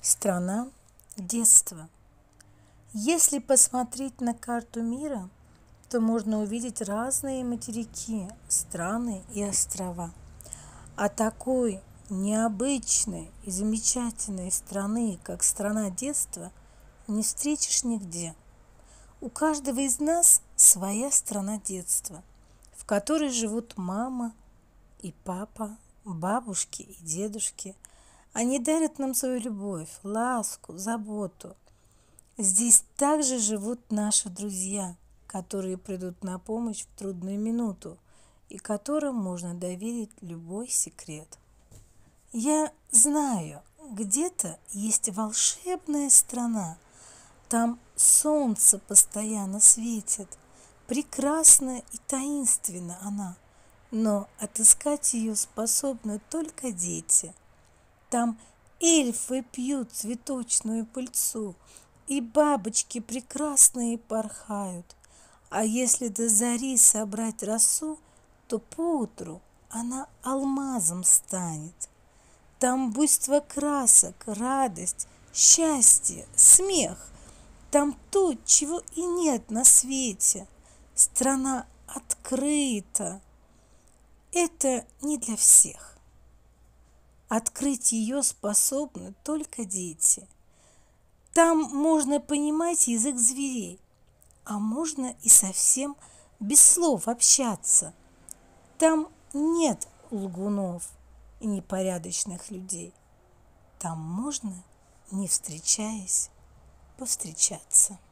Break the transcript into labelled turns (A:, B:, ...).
A: Страна детства. Если посмотреть на карту мира, то можно увидеть разные материки, страны и острова. А такой необычной и замечательной страны, как страна детства, не встретишь нигде. У каждого из нас своя страна детства, в которой живут мама и папа, бабушки и дедушки. Они дарят нам свою любовь, ласку, заботу. Здесь также живут наши друзья, которые придут на помощь в трудную минуту и которым можно доверить любой секрет. Я знаю, где-то есть волшебная страна. Там солнце постоянно светит. Прекрасна и таинственна она, но отыскать ее способны только дети. Там эльфы пьют цветочную пыльцу, и бабочки прекрасные порхают. А если до зари собрать росу, то поутру она алмазом станет. Там буйство красок, радость, счастье, смех. Там то, чего и нет на свете. Страна открыта. Это не для всех. Открыть ее способны только дети. Там можно понимать язык зверей, а можно и совсем без слов общаться. Там нет лгунов и непорядочных людей. Там можно, не встречаясь, повстречаться.